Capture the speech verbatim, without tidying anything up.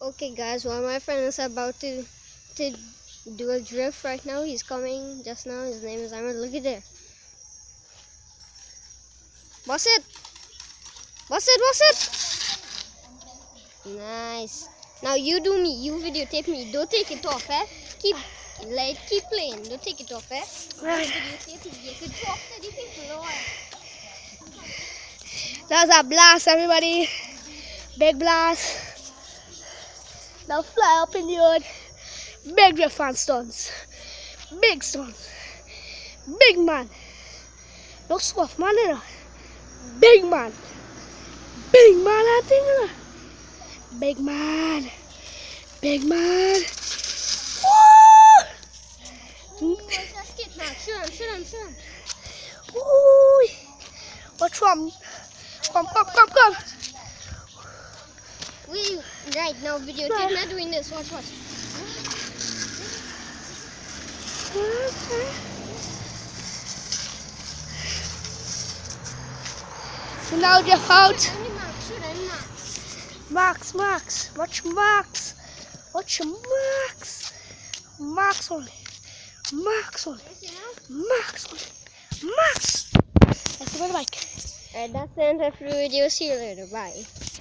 Okay guys, well my friend is about to to do a drift right now. He's coming just now. His name is Ahmed. Look at there. Boss it! Boss it, boss it! Nice. Now you do me, you videotape me. Don't take it off, eh? Keep like keep playing. Don't take it off, eh? Right. Videotape it. You could talk to the people, Lord. That's a blast, everybody. Big blast. Now fly up in the air. Big drift and stunts. Big stunts. Big man. No soft man, you know. Big man. Big man, I think, you know. Big man. Big man. Woo! Where's that skit now? Shoot him, shoot him, shoot him. Ooh. What's wrong? Come, come, come, come. We right now videotape me doing this. Watch, watch. So now Jeff out. Only Max, shoot him, Max. Max, Max, watch Max. Watch Max. Max only. Max only. You see now? Max only. Max. Let's go to the bike. Alright, that's the end of the video. See you later. Bye.